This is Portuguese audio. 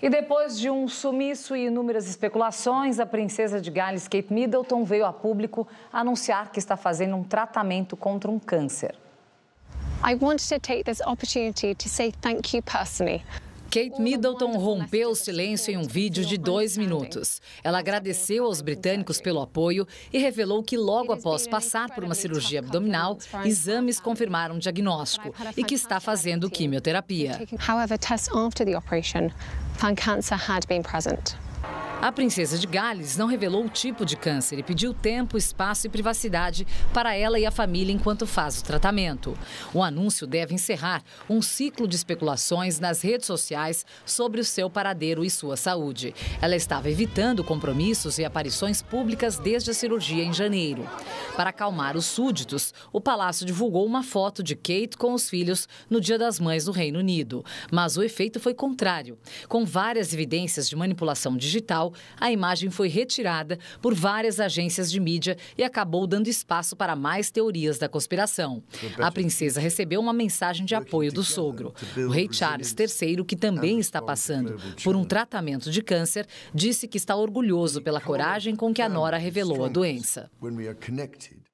E depois de um sumiço e inúmeras especulações, a princesa de Gales, Kate Middleton, veio a público anunciar que está fazendo um tratamento contra um câncer. I wanted to take this opportunity to say thank you personally. Kate Middleton rompeu o silêncio em um vídeo de 2 minutos. Ela agradeceu aos britânicos pelo apoio e revelou que logo após passar por uma cirurgia abdominal, exames confirmaram o diagnóstico e que está fazendo quimioterapia. However, tests after the operation found cancer had been present. A princesa de Gales não revelou o tipo de câncer e pediu tempo, espaço e privacidade para ela e a família enquanto faz o tratamento. O anúncio deve encerrar um ciclo de especulações nas redes sociais sobre o seu paradeiro e sua saúde. Ela estava evitando compromissos e aparições públicas desde a cirurgia em janeiro. Para acalmar os súditos, o palácio divulgou uma foto de Kate com os filhos no Dia das Mães no Reino Unido. Mas o efeito foi contrário. Com várias evidências de manipulação digital, a imagem foi retirada por várias agências de mídia e acabou dando espaço para mais teorias da conspiração. A princesa recebeu uma mensagem de apoio do sogro. O rei Charles III, que também está passando por um tratamento de câncer, disse que está orgulhoso pela coragem com que a nora revelou a doença.